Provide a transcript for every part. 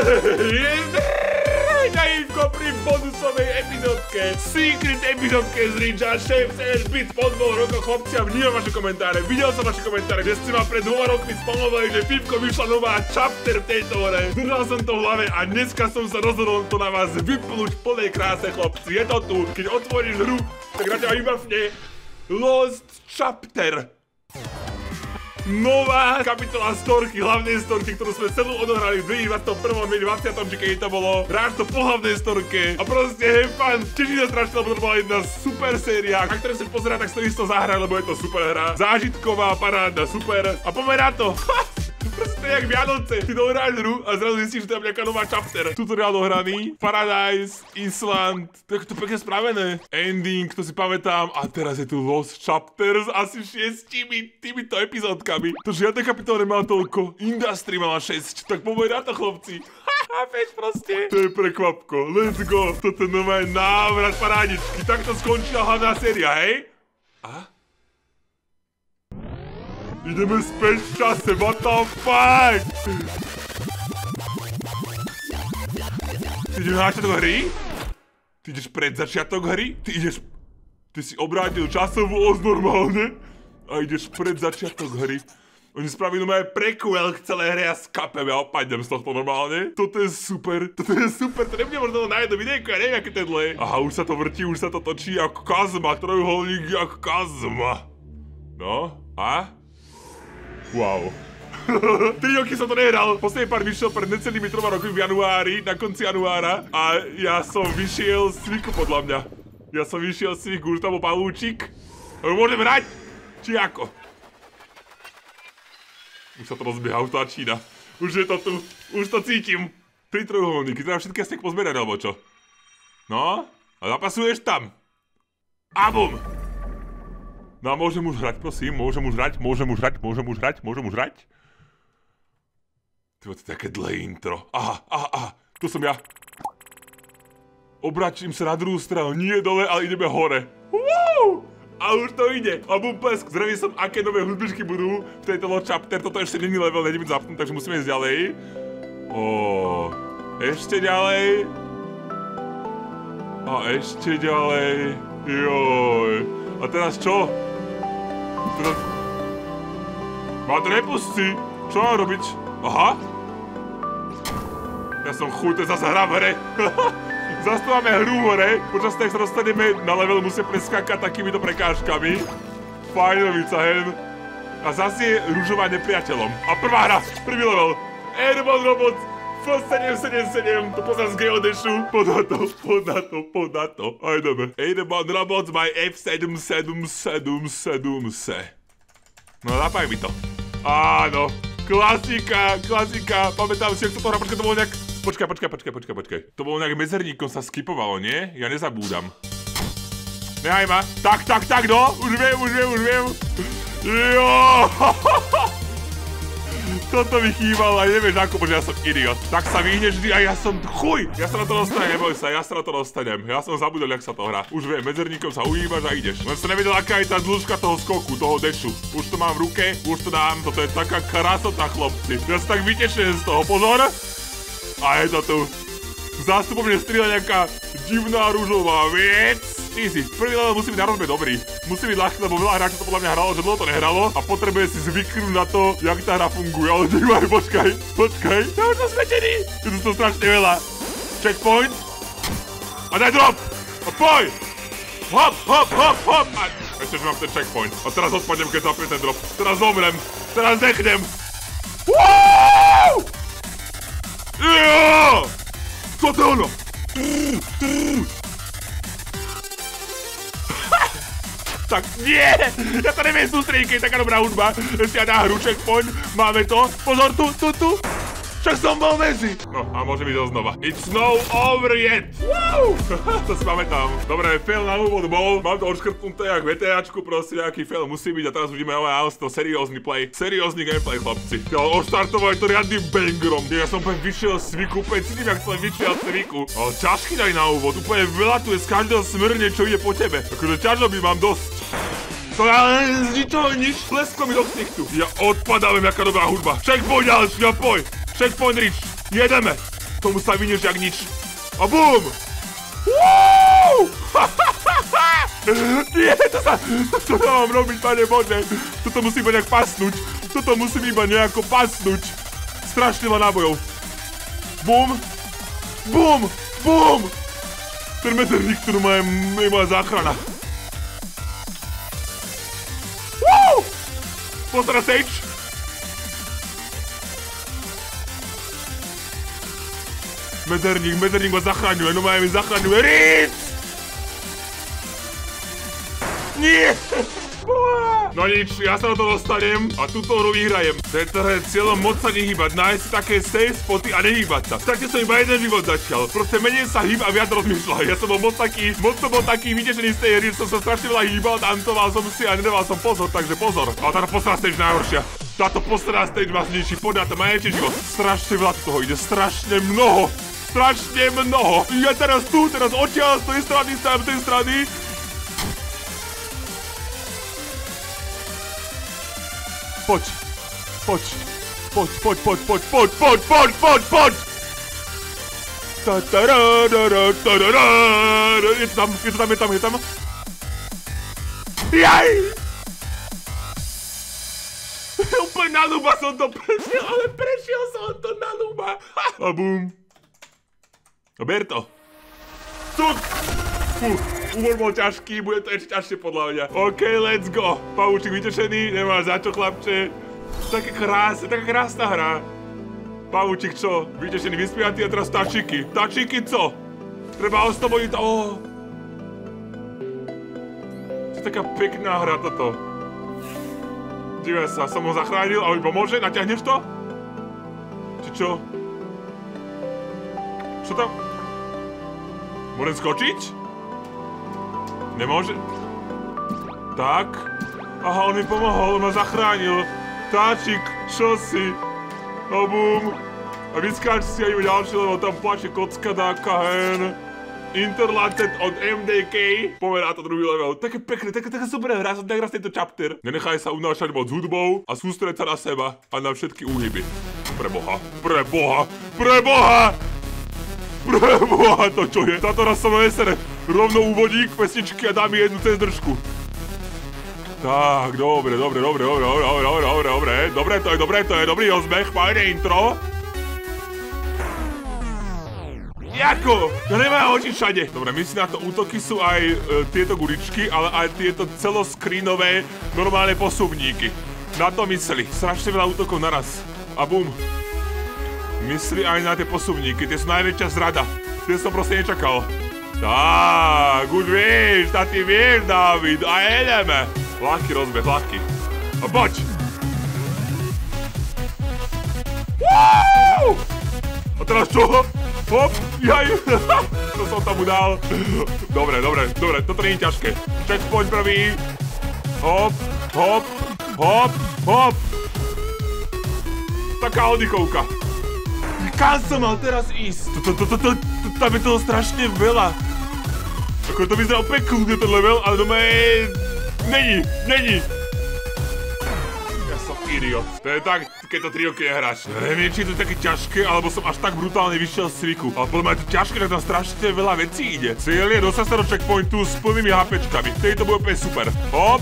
Naivko pri bonusovej epizódke, secret epizódke z Ninja Chef's Bit po 2 rokoch. Chlapci, ja vnímam vaše komentáre, videl som vaše komentáre, že ste ma pred 2 rokmi spamovali, že Fipko vyšla nová chapter v tejto hore. Držal som to v hlave a dneska som sa rozhodol to na vás vyplúť v plnej kráse, chlapci. Je to tu, keď otvoríš hru, tak na teba vybavne Lost Chapter. Nová kapitola storky, hlavnej storky, ktorú sme celú odohrali v 2021, 2020, či keď to bolo. Hráš to po hlavnej storke a proste hej fan, teší sa strašne, lebo to bola jedna super séria. Ak ktoré chceš pozerať, tak to isto zahraj, lebo je to super hra. Zážitková, parádna, super. A poďme na to. Proste jak Vianoce. Ty dohráš hru a zrazu zistíš, že tam nejaká nová chapter. Tutoriál dohraný. Paradise, Island. To je to pekne spravené. Ending, to si pamätám. A teraz je tu Lost Chapter s asi 6 týmito epizódkami. To žiadne kapitola nemá toľko. Industry mala 6. Tak poďme na to, chlapci. Chápeš proste? To je prekvapko. Let's go. Toto je nové návrat parádičky. Takto skončila hlavná séria, hej? A? Ideme späť v čase, what the fuck? Ty ideš na začiatok hry? Ty ideš pred začiatok hry? Ty si obrátil časovú os normálne? A ideš pred začiatok hry? Oni spravili aj prequel k celej hre a skapem, ja opadnem z tohto normálne. Toto je super, to nebude možno na jedno videjko, ja neviem, aké to je dlhé. Aha, už sa to vrtí, už sa to točí ako Kazma, trojuholník ako Kazma. No, a? Wow. 3 roky som to nehral. Posledný pár vyšiel pred necelými 3 rokmi v januári, na konci januára. A ja som vyšiel z cviku podľa mňa. Ja som vyšiel z cviku, už tam bol palúčik. Môžem hrať? Či ako? Už sa to rozbieha, už to začína. Už je to tu, už to cítim. 3 trojuholníky, teda všetky ste pozberané, alebo čo? No, a zapasuješ tam. A bum! No a môžem už hrať, prosím, môžem už hrať. Tyvo, to je také dlhé intro. Aha, tu som ja. Obračím sa na druhú stranu, nie dole, ale ideme hore. Wow! A už to ide. A bum plesk, zrejme som, aké nové hudbičky budú v tejto Lost Chapter. Toto ešte není level, nejde byť zapnúť, takže musíme ísť ďalej. Ešte ďalej. A ešte ďalej. Joj. A teraz čo? Ma to nepustí. Čo mám robiť? Aha. Ja som chuj, to je zase hra v hre. Zase tu máme hru v hre. Počas toho, sa dostaneme na level, musíme preskákať takýmito prekážkami. Fajnovica, hen. A zase je rúžová nepriateľom. A prvá hra, prvý level. Airborne Robots F777. To poznám z Geodeshu. Poď na to. A ideme. Airborne Robots by F777. No zapáj mi to. Áno. Klasika. Pamätám si, jak sa to hrá, počkaj, to bolo nejak... Počkaj. To bolo nejak mezerníkom sa skipovalo, nie? Ja nezabúdam. Nehaj ma. Tak, no. Už viem. Jo. Toto mi chýbalo, aj nevieš ako, protože ja som idiot. Tak sa vyhneš vždy a ja som chuj. Ja sa na to dostanem, neboj sa, ja som zabudol, jak sa to hrá. Už viem, medzerníkom sa ujíbaš a ideš. Len som nevedel, aká je tá dĺžka toho skoku, toho dashu. Už to mám v ruke, už to dám, toto je taká krasota, chlopci. Ja sa tak vytešujem z toho, pozor. A je to tu. Zástupom mne strieľa nejaká divná rúžová vec. Easy, prvý level musí byť na rozbe dobrý. Musí byť ľahký, lebo veľa hráčov to podľa mňa hralo, že dlho to nehralo a potrebuje si zvyknúť na to, jak tá hra funguje. Ale dívaj, počkaj. Ja už som svetený. Je to strašne veľa. Checkpoint. A daj drop. A poj. Hop. A ešte, že mám ten checkpoint. A teraz odpadnem, keď zapne ten drop. Teraz zomrem. Teraz nechnem. Woooo! Jo! Co to je ono? Tak nie! Ja to neviem sústrediť, keď je taká dobrá hudba. Ešte ja na hru, checkpoint, máme to. Pozor, tu. Však som bol medzi. No a môžem ísť znova. It's no over yet. Woo! To si pamätám. Dobre, fail na úvod bol. Mám to odškrtnuté jak VTAčku, proste nejaký fail musí byť a teraz budeme to seriózny play. Seriózny gameplay, chlapci. Ja odštartovali to riadnym bangerom. Ja som úplne vyšiel z cviku, úplne cítim, jak som vyšiel z cviku. Ale ťažký daj na úvod, úplne veľa tu je z každého smrne, čo ide po tebe. Akože ťažoby mám dosť. To ja z ničoho nič, plesko mi do ksichtu. Ja odpadávam, jaká dobrá hudba. Checkpoint ďalší, ja poj. Checkpoint reach, jedeme. Tomu sa vynieš jak nič. A bum! Woo! Nie, to mám robiť, pane Bože. Toto musím iba nejak pasnúť. Toto musím iba nejako pasnúť. Strašne veľa nábojov. Bum! Bum! Bum! Ten medzerník, ktorú má moja záchrana. Woo! Pozor na stage. Medzerník ma zachraňuje, no ma mi zachraňuje. Ritz! Nie! No nič, ja sa na to dostanem a túto hru vyhrajem. Tento je cieľom moc sa nehýbať, nájsť si také safe spoty a nehýbať sa. Stratne som iba jeden život zatiaľ. Proste menej sa hýb a viac rozmýšľal. Ja som bol moc taký vytešený z tej hry, som sa strašne veľa hýbal, tancoval som si a nedával som pozor, takže pozor. Ale táto posledná stage najhoršia. Táto posledná stage ma zničí, podľa to má ešte život. Strašne veľa toho ide, strašne mnoho. Strašne mnoho. Ja teraz tu, teraz odtiaľ, z tej strany, z tej strany. Poď. Je tam. Jaj! Úplne na ľuba som to prešiel, ale prešiel som to na ľuba. A bum. A ber to. Cuk! Úvod bol ťažký, bude to ešte ťažšie podľa mňa. OK, let's go. Pavúčik vytešený, nemáš za čo, chlapče. Taká krásna hra. Pavúčik čo? Vytešený, vyspiatý a teraz tačiky. Tačiky co? Treba oslobodiť to. To je taká pekná hra toto. Dívaj sa, som ho zachránil a mi pomôže? Natiahneš to? Či čo? Čo tam? Môžem skočiť? Nemôže? Tak. Aha, on mi pomohol, on ma zachránil. Táčik, čo si? A bum. A vyskáč si aj ďalšie, lebo tam plače kocka dáka hen. Interlated od MDK. Pomerá to druhý level. Také pekné, taká super hra, som tak raz tento chapter. Nenechaj sa unášať moc hudbou a sústreď sa na seba a na všetky úhyby. Preboha, to čo je? Táto raz som nesere. Rovno úvodík, pesničky a dám mi jednu cez držku. Tak, dobre. Dobre, to je dobrý rozbeh, fajné intro. Jako? To nemá oči všade. Dobre, myslím na to útoky sú aj tieto guličky, ale aj tieto celoskrínové normálne posuvníky. Na to myslí. Strašne veľa útokov naraz. A bum. Myslí aj na tie posuvníky, tie sú najväčšia zrada. Tie som proste nečakal. Tak, už vieš, ty vieš, David, a jedeme. Ľahký rozbeh, ľahký. A poď. Woo! A teraz čo? Hop, jaj. To som tam udal. Dobre, toto nie je ťažké. Checkpoint prvý. Hop. Taká oddychovka. Kam som mal teraz ísť? Tam je toho strašne veľa. Ako to vyzerá pekne ten level, ale doma je... Není. Ja som idiot. To je tak, keď to 3 roky nehráš. Neviem, či je to také ťažké, alebo som až tak brutálne vyšiel z cviku. Ale podľa mňa je to ťažké, tak tam strašne veľa vecí ide. Cieľ je dostať sa do checkpointu s plnými HPčkami. Vtedy to bude úplne super. Hop.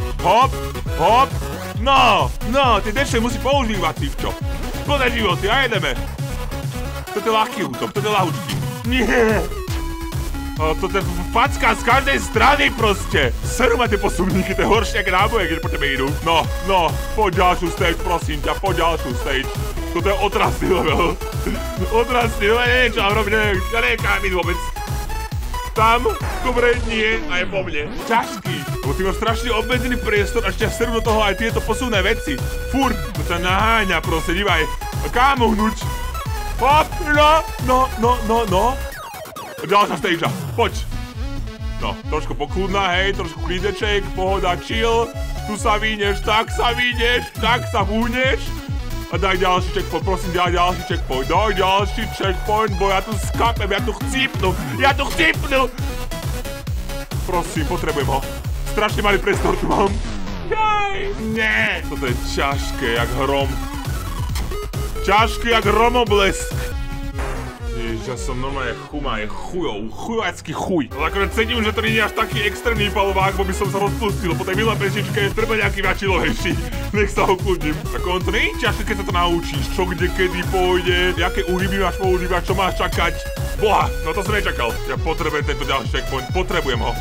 No, tie dešie musí používať, týpčo. Plné životy a jedeme. Toto je ľahký útok, toto je ľahučký. Nie! Toto je facka z každej strany proste. Seru ma tie posuvníky, to je horšie ako náboje, keď po tebe idú. No, poď ďalšiu stage, prosím ťa, poď ďalšiu stage. Toto je otrasný level. Neviem, čo mám robiť, neviem, ja neviem, kam ísť vôbec. Tam, dobre, nie, a je po mne. Ťažký, lebo ty máš strašne obmedzený priestor a ešte seru do toho aj tieto posuvné veci. Furt, to sa naháňa proste, divaj. A kam uhnúť? Hop, no. Ďalšia stage, poď. No, trošku pokludná, hej, trošku klídeček, pohoda, chill. Tu sa vyhneš, tak sa húneš. A daj ďalší checkpoint, prosím, daj ďalší checkpoint, bo ja tu skapem, ja tu chcípnu. Prosím, potrebujem ho. Strašne malý priestor tu mám. Jaj, nie. Toto je ťažké, jak hrom. Ťažký jak hromoblesk. Ježiš, ja som normálne chujácky chuj. Ale akože cítim, že to nie je až taký extrémny palovák, bo by som sa rozpustil. Po tej milé pesničke treba nejaký väčšinovejší. Nech sa okľudním. Ako on to nie je ťažké, keď sa to naučíš. Čo kde, kedy pôjde, aké uhyby máš používať, čo máš čakať. Boha, no to som nečakal. Ja potrebujem tento ďalší checkpoint, potrebujem ho.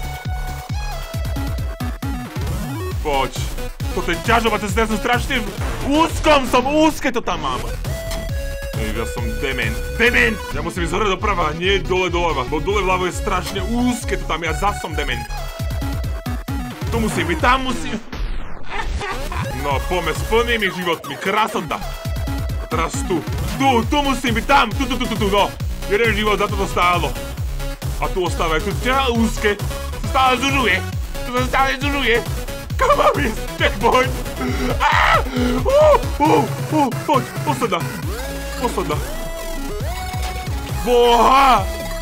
Poď. Toto je ťažová cesta, ja som strašne úzke to tam mám. Ja som dement. Ja musím ísť hore doprava, nie dole doľava, bo dole vľavo je strašne úzke to tam, ja zas som dement. Tu musím byť, tam musím. No, poďme s plnými životmi, krasota. Teraz tu musím byť, tam, tu, no. Jeden život za toto stálo. A tu ostávajú, tu ťa úzke, stále zužuje. Kam mám ísť? Checkpoint! Poď, posledná. Boha!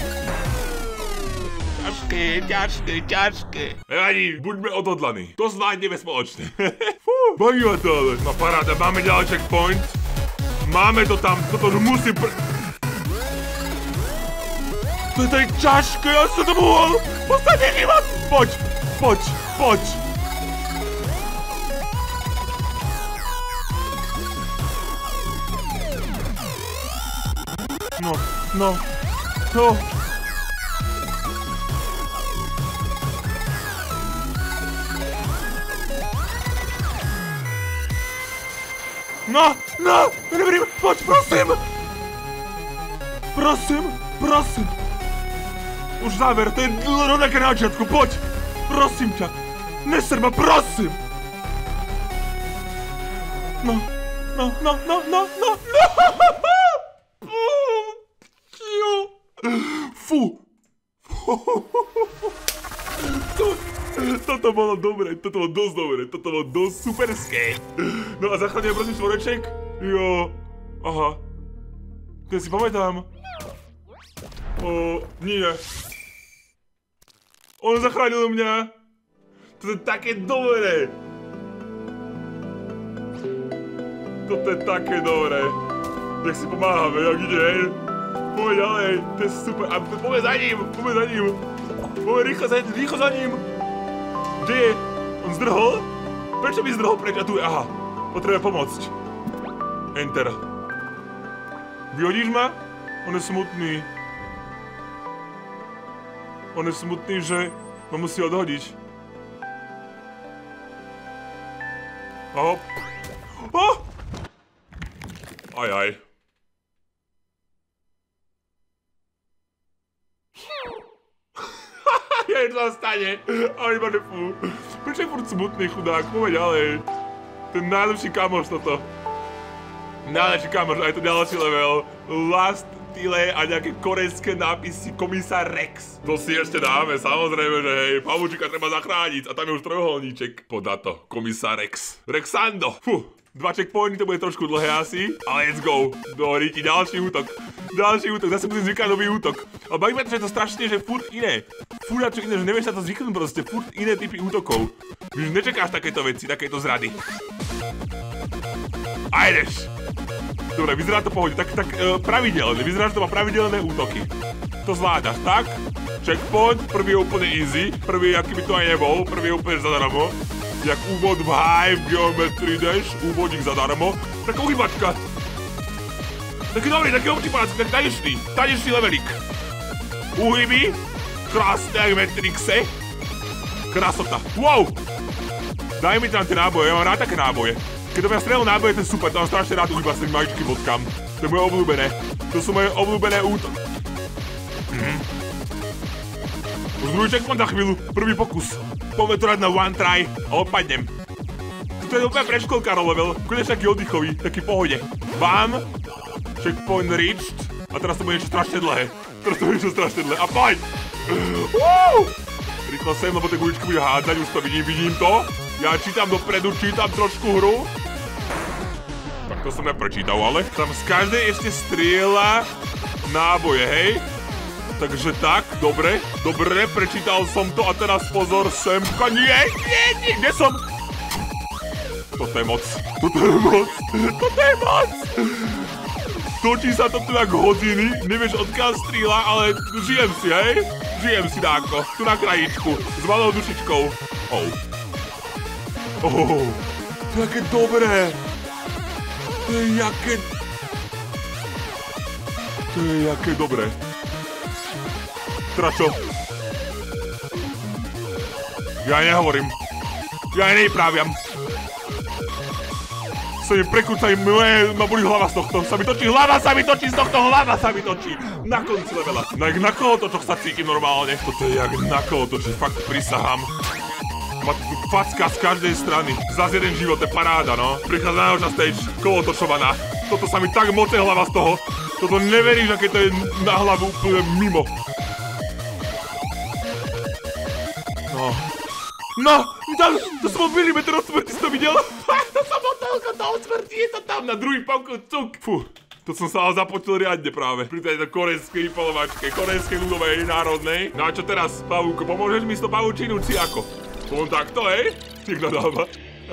Ťažké. Nevadí, buďme odhodlaní. To zvládneme spoločne. Baví ma to ale. No paráda, máme ďalej checkpoint. Máme to tam, toto musím To je tady ťažké, ja som to mohol. Posledný život. Poď. No. No, neverím, poď, prosím. Už záver, to je rovnaké na začiatku, poď, prosím ťa, neser ma, prosím. No. Fú. Toto bolo dobre, toto bolo dosť dobre, toto bolo dosť superské. No a zachránime prosím štvoreček? Jo, aha. Keď si pamätám. Nie. On zachránil mňa. To je také dobré. Toto je také dobré. Jak si pomáhame, jak ide, hej. Poďme ďalej, to je super. A poďme za ním. Poďme rýchlo za ním. Kde je? On zdrhol? Prečo by zdrhol preč? A tu je, aha. Potrebujem pomôcť. Enter. Vyhodíš ma? On je smutný. Že ma musí odhodiť. Hop. Aj. Jej to stane. A iba že fú. Prečo je furt smutný chudák? Poďme ďalej. Ten najlepší kamoš toto. Najlepší kamoš, aj to ďalší level. Last Tile a nejaké korejské nápisy Komisár Rex. To si ešte dáme, samozrejme, že hej, pavúčika treba zachrániť a tam je už trojuholníček. Podá to, Komisár Rex. Rexando. Fú, 2 checkpointy, to bude trošku dlhé asi, ale let's go. Dohorí ti ďalší útok, zase musím zvykať nový útok. Ale baví ma to, že je to strašne, že furt iné. Furt čo iné, že nevieš sa to zvyknúť proste, furt iné typy útokov. Už nečakáš takéto veci, takéto zrady. A ideš. Dobre, vyzerá to pohode, tak pravidelné, vyzerá, že to má pravidelné útoky. To zvládaš, tak? Checkpoint, prvý je úplne easy, prvý aký by to aj nebol, prvý je úplne zadarmo. Jak úvod v Hive Geometry Dash, úvodík zadarmo. Taká uhybačka. Taký dobrý, taký občipácky, taký tanečný levelík. Uhyby, krásne jak Matrixe. Krásota, wow! Daj mi tam tie náboje, ja mám rád také náboje. Keď ja strelil náboje, to je super, to mám strašne rád uhyba s tým maličkým bodkám. To je moje obľúbené. To sú moje obľúbené útoky. Už druhý checkpoint za chvíľu, prvý pokus. Poďme to dať na one try a odpadnem. Toto je úplne preškolkárov level, konečne taký oddychový, taký pohode. Bam, checkpoint reached a teraz to bude niečo strašne dlhé. A poď! Rýchlo sem, lebo tie guličky bude hádzať, už to vidím to. Ja čítam dopredu, čítam trošku hru. Tak to som neprečítal, ale tam z každej ešte strieľa náboje, hej? Takže tak, dobre, prečítal som to a teraz pozor, semka, nie, kde som? Toto je moc. Točí sa to tu jak hodiny, nevieš odkiaľ strieľa, ale žijem si, hej? Žijem si dáko, tu na krajičku, s malou dušičkou. Oh. Oh, to je jaké dobré. To je jaké dobré. Teda čo? Ja nehovorím. Ja nevypráviam. Sa mi prekrúca, ma bolí hlava z tohto. Hlava sa mi točí z tohto, hlava sa mi točí. Na konci levela. Jak na kolotočoch sa cítim normálne. Toto je jak na kolotočoch, fakt prisahám. Ma tu facka z každej strany. Zas jeden život, je paráda, no. Prichádza najhoršia stage, kolotočovaná. Toto sa mi tak moce hlava z toho. Toto neveríš, aké to je na hlavu úplne mimo. No, to som bol milimeter od smrti, si to videl? To som bol toľko toho smrti, je to tam na druhý pavku, cuk. Fú, to som sa ale započil riadne práve. Pri tejto korejskej rypalovačke, korejskej ľudovej, národnej. No a čo teraz, pavúko, pomôžeš mi s to pavúčinu, či ako? Poviem takto, hej? Tik nadáva.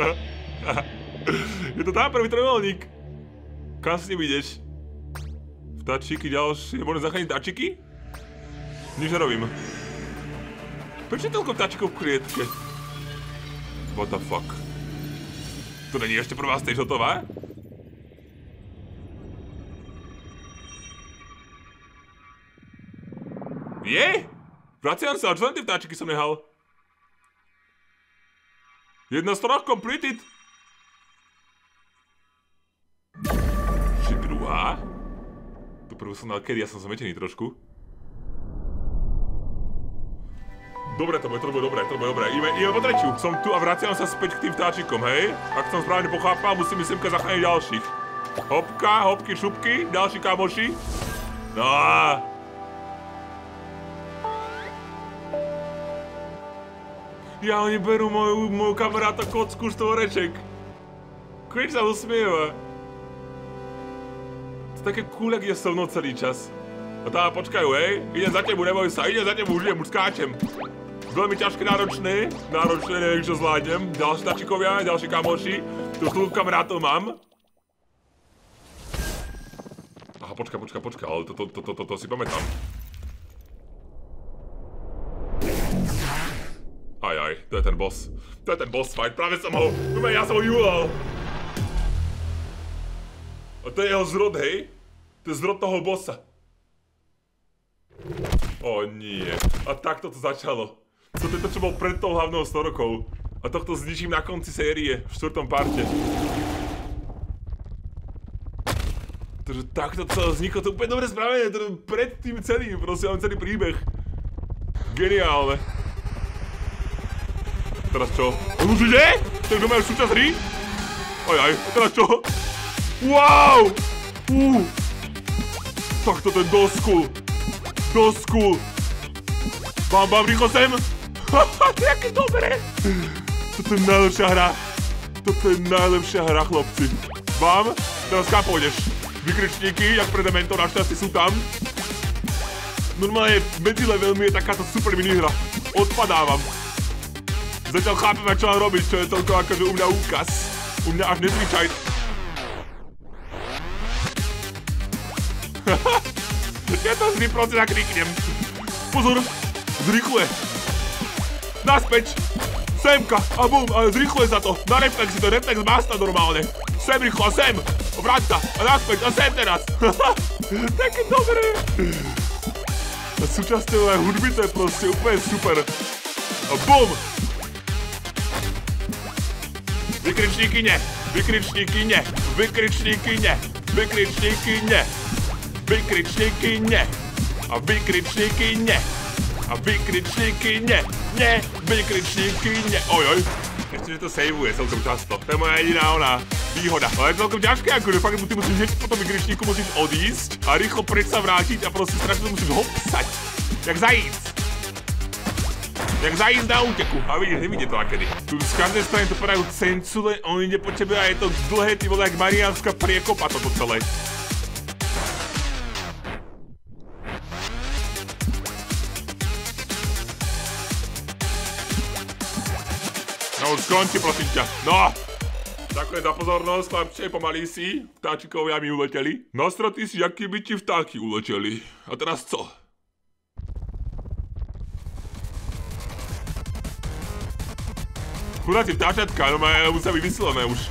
Je to tam prvý trojuholník. Kam si nevidíš? Vtáčiky ďalšie, môžem zachrániť vtáčiky? Nič nerobím. Prečo je toľko vtáčikov v klietke? What the fuck? To není ešte prvá stage hotová? Je? Vraciam sa, čo len tie vtáčiky som nehal? Jedna z troch completed. Či druhá? Tu prvú som dal kedy, ja som zmetený trošku. Dobre, to bude dobré. Ideme po tretiu. Som tu a vraciam sa späť k tým vtáčikom, hej? Ak som správne pochápal, musím mi semka zachrániť ďalších. Hopka, hopky, šupky, ďalší kamoši. No. Ja, oni berú moju kamaráta kocku štvoreček. Quick sa usmieva. To je také cool, jak ide so mnou celý čas. A tá, počkajú, hej? Idem za tebu, neboj sa, idem za tebu, už skáčem. Veľmi ťažké, náročné, neviem, čo zvládnem. Ďalší tačikovia, ďalší kamoši. Tu už kamarátov mám. Aha, počka, ale to si pamätám. Aj, to je ten boss. To je ten boss fight, práve som ho, ja som ho júlal. A to je jeho zrod, hej? To je zrod toho bossa. O nie, a takto to začalo. Toto je to, čo bol pred tou hlavnou storkou. A tohto zničím na konci série, v 4. parte. Takže takto celé vzniklo, to úplne dobre spravené, to pred tým celým, proste mám celý príbeh. Geniálne. Teraz čo? On už ide? To je kto majú súčasť hry? Ojaj, teraz čo? Wow! Tak toto je dosť cool. Bam, rýchlo sem. Jaké dobré. Toto je najlepšia hra, chlapci. Bam, teraz kam pôjdeš? Vykričníky, jak pre Dementor, našťastie sú tam. Normálne medzi levelmi je takáto super minihra. Odpadávam. Zatiaľ chápem, čo mám robiť, čo je toľko akože u mňa úkaz. U mňa až nezvyčaj. Ja to vždy proste nakríknem. Pozor, zrýchluje. Naspäť. Semka a bum, a zrýchluje sa to. Na reflexy, to je reflex másta normálne. Sem rýchlo, sem. Vráť sa a naspäť a sem teraz. Také dobré. A súčasťou aj hudby to je proste úplne super. A bum. Vykričníky ne. Vykričníky ne. Vykričníky ne. Vykričníky ne. Vykričníky ne. A vykričníky ne. A vykričníky ne. Ne. Vykričníky ne. Ojoj. Ešte, že to saveuje celkom často. To je moja jediná výhoda. Ale je to celkom ťažké, akože fakt ty musíš hneď po tom vykričníku musíš odísť a rýchlo preč sa vrátiť a proste strašne to musíš hopsať. Jak zajíc. Jak zajíc na úteku. A vidíš, nevidie to nakedy. Tu z každej strany to podajú cencule, on ide po tebe a je to dlhé, ty vole, jak mariánska priekopa toto celé. No už skonči, prosím ťa. No! Ďakujem za pozornosť, chlapče, pomalý si. Vtáčikovia mi uleteli. Nasratý si, aký by ti vtáky uleteli. A teraz co? Chudáci vtáčatka, no majú sa vymyslené už.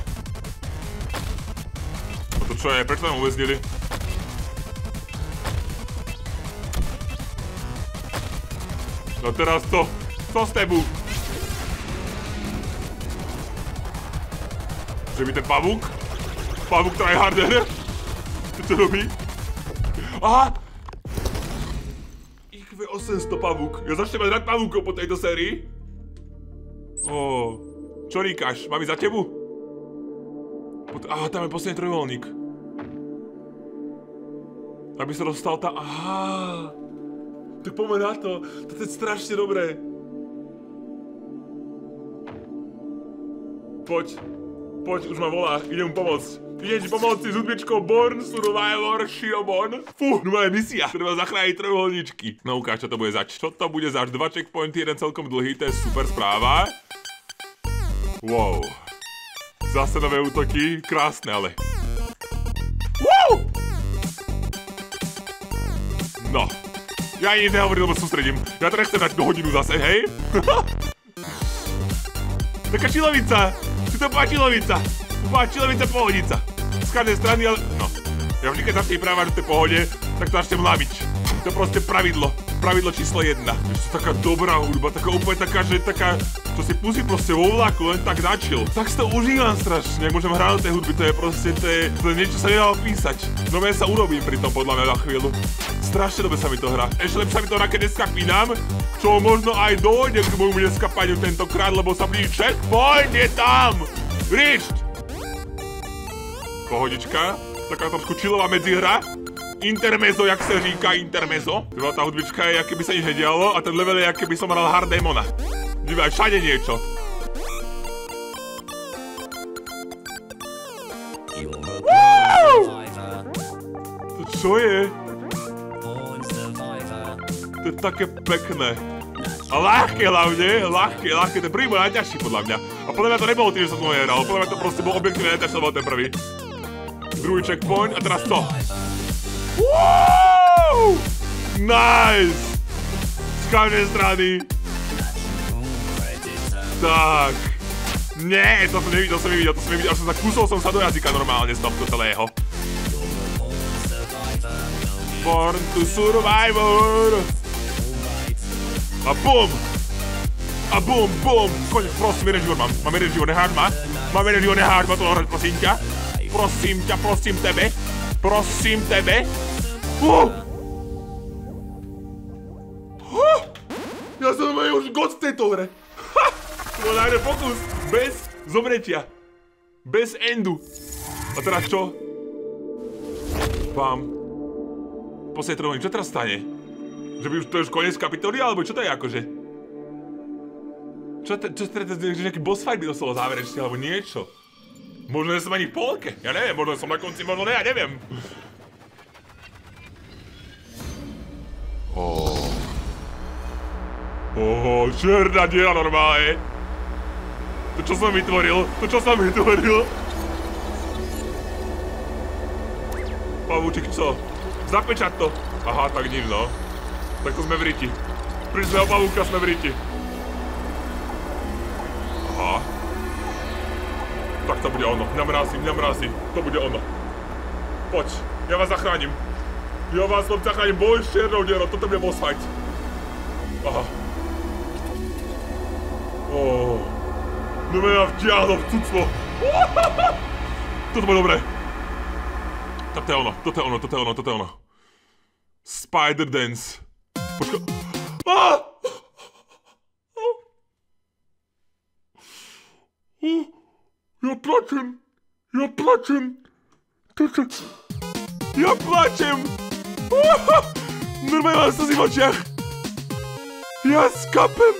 A to čo je? Prečo nám uväznili? No teraz to. Co s tebu? Že by ten pavúk? Pavúk tryharder? Čo robí? Aha! IQ 800 pavúk. Ja začnem mať rád pavúkov po tejto sérii. Čo ríkaš? Mám ísť za tebu? Aha, tam je posledný trojuholník. Aby sa dostal tam... Aha! Tak poďme na to. To je strašne dobré. Poď, už ma volá, idem mu pomôcť. Idem ti pomôcť s hudbičkou Born Survivor Shiobon. Fú, no moja misia, treba zachrániť trojuholníčky. No ukáž, čo to bude zač. Čo to bude zač? 2 checkpointy, jeden celkom dlhý, to je super správa. Wow. Zase nové útoky, krásne ale. Wow! No. Ja ani nehovorím, lebo sústredím. Ja to nechcem dať do hodinu zase, hej? Taká čilovica. Si to bola čilovica. Bola čilovica pohodica. Z každej strany, ale... No. Ja vždy, keď začne práva, že to je pohode, tak to začnem laviť. To je proste pravidlo. Pravidlo číslo 1. Ešte taká dobrá hudba, taká úplne taká, že taká... Čo si pusí proste vo vlaku, len tak načil. Tak si to užívam strašne, ak môžem hrať do tej hudby, to je proste, to je niečo sa nedá opísať. No ja sa urobím pri tom podľa mňa na chvíľu. Strašne dobre sa mi to hrá. Ešte lepšie sa mi to hrá, keď neskapínam, čo možno aj dojde k môjmu neskapaniu tentokrát, lebo sa blíži checkpoint, je tam! Rišť! Pohodička, taká trošku chillová medzihra. Intermezzo, jak sa říká, intermezzo. Tá hudbička je, aké by sa nič nedialo a ten level je, aké by som hral hard demona. Dívaj, všade niečo. Wow! To čo je? To je také pekné. A ľahké hlavne, ľahké, ten prvý bol najťažší podľa mňa. A podľa mňa to nebolo tým, že som to nehral, podľa mňa to proste bol objektívne najťažší, to bol ten prvý. Druhý checkpoint a teraz to. Wow! Nice! Z každej strany. Tak. Nie, to som nevidel, až som sa kusol som sa do jazyka normálne z tohto celého. Born to Survivor. A bum! A bum, bum! Konec, prosím, jeden život mám. Mám jeden život, neháď ma. Mám jeden život, neháď ma to dohrať, prosím ťa. Prosím tebe. Prosím tebe. Ja som už god v tejto hre. To bol najmä pokus. Bez zomretia. Bez endu. A teraz čo? Bam. Posledný trojuholník, čo teraz stane? Že by už to je už koniec kapitoly, alebo čo to je akože? Čo teda, že nejaký boss fight by dostalo záverečne, alebo niečo? Možno, že som ani v polke, ja neviem, možno som na konci, možno ne, ja neviem. Černá diera normálne. To čo som vytvoril, Pavúčik, co? Zapečať to. Aha, tak nič, no. Tak to sme v riti. Pri sme o pavúka sme v riti. Aha. Tak to bude ono. Mňa mrazí. To bude ono. Poď, ja vás zachránim. Ja vás zachránim, boj s čiernou dierou. Toto bude boss fight. Aha. No mňa vtiahlo v cuclo. Toto bude dobré. Toto je ono. Spider Dance. Počka. Ja plačem. Normálne mám slzy v očiach. Ja skapem.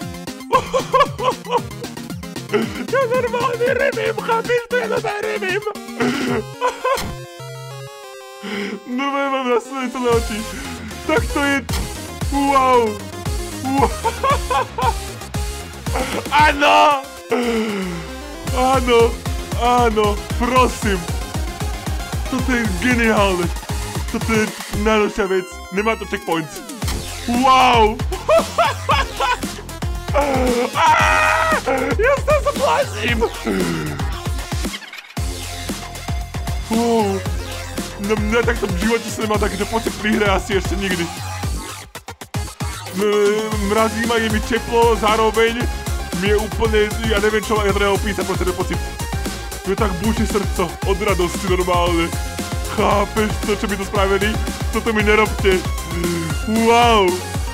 Ja normálne revím, chápeš to? Ja normálne revím. Normálne mám nasledené celé oči. Tak to je... Wow. Áno. Áno, prosím. Toto je geniálne. Toto je najlepšia vec. Nemá to checkpoints. Wow! Ja sa plášim! No mňa takto v živote sa nemá takýto pocit pri hre asi ešte nikdy. Mrazí ma, je mi teplo, zároveň mi je úplne, ja neviem čo ja treba opísať, proste ten pocit. Mne tak búši srdco od radosti normálne. Chápeš to, čo mi to spravili? Toto mi nerobte. Wow!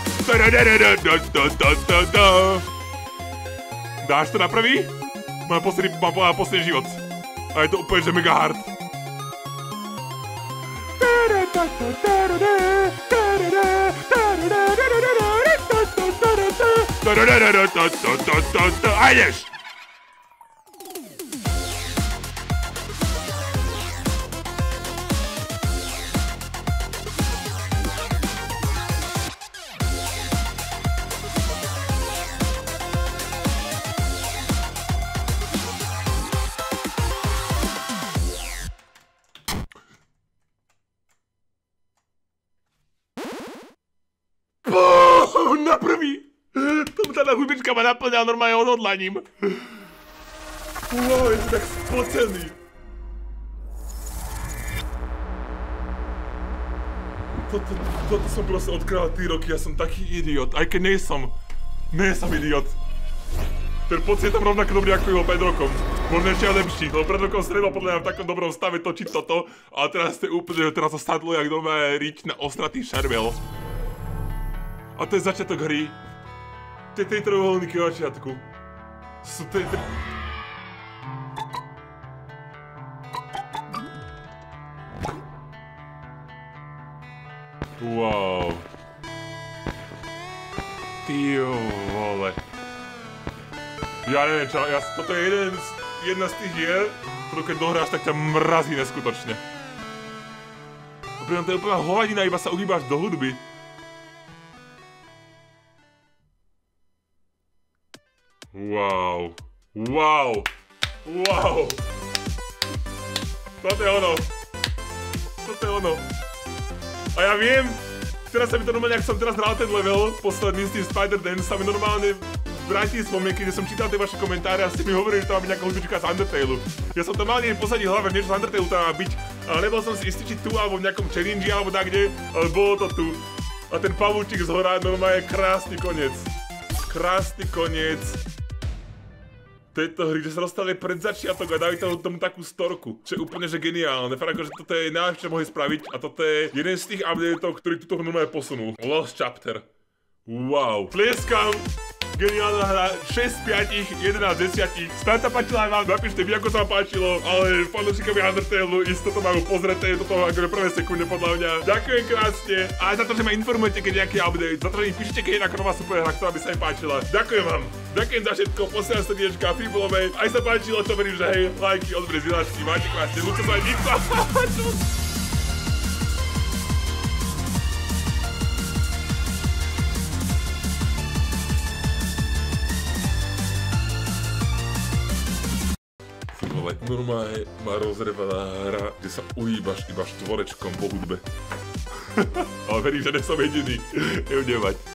Dáš to na prvý? Mám posledný život. A je to úplne, že mega hard. A ideš! Na prvý! Tá hudbička ma naplňala normálne odhodlaním. Wow, je to tak spocený. Toto som proste odkryval tí roky, ja som taký idiot. Aj keď nejsem idiot. Ten pocit je tam rovnako dobrý, ako bol pred rokom. Možno ešte aj lepší, lebo pred rokom sa nebol podľa mňa v takom dobrom stave točiť toto. Ale teraz to je úplne, teraz to sadlo jak doma riť na ostratý šarvel. A to je začiatok hry. To je tej trojuholníky na začiatku. Wow. Ty vole. Ja neviem čo, toto je jedna z tých hier, ktorú keď dohráš, tak ťa mrazí neskutočne. To je úplná hovadina, iba sa uhýbáš do hudby. Wow. Wow. Wow. Toto je ono. Toto je ono. A ja viem, teraz sa mi to normálne, ak som teraz hral ten level, posledný s tým Spider Dance, sa mi normálne vráti spomienky, kde som čítal tie vaše komentáre a ste mi hovorili, že to má byť nejaká hudbička z Undertale. Ja som tam mal nie posadil hlave, niečo z Undertale tam má byť, ale nebol som si istý, či tu, alebo v nejakom challenge, alebo tak kde, ale bolo to tu. A ten pavúčik z hora, normálne krásny koniec. Krásny koniec tejto hry, že sa dostali pred začiatok a dali tomu takú storku, čo je úplne že geniálne. Fakt akože toto je najlepšie, čo mohli spraviť a toto je jeden z tých updateov, ktorý túto hru normálne posunul. Lost Chapter. Wow. Tlieskam. Geniálna hra, 6 z 5, 11 z 10. Snad sa páčila aj vám, napíšte vy, ako sa vám páčilo, ale fanúšikovi Undertale isto to majú pozreté, toto akože prvé sekunde podľa mňa. Ďakujem krásne, aj za to, že ma informujete, keď je nejaký update, za to, že mi píšete, keď je nejaká nová super hra, ktorá by sa mi páčila. Ďakujem vám, ďakujem za všetko, posielam srdiečka, Fibolove, aj sa páčilo, to verím, že hej, lajky, odbere, zdieľačky, máte krásne, ľúčo sa aj nikto. Normálne ma rozrevaná hra, kde sa uhýbaš iba štvorečkom po hudbe. Ale verím, že nesom jediný. Nevdevať.